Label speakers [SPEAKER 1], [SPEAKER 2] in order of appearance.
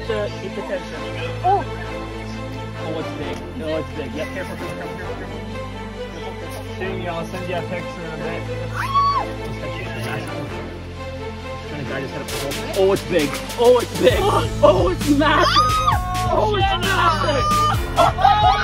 [SPEAKER 1] keep the tension. Oh! Oh, it's big. No, it's big. Yep, careful, careful. Jamie, I'll send you a picture of it. Oh, it's big. Oh, it's big. Oh, it's massive. Oh, it's massive.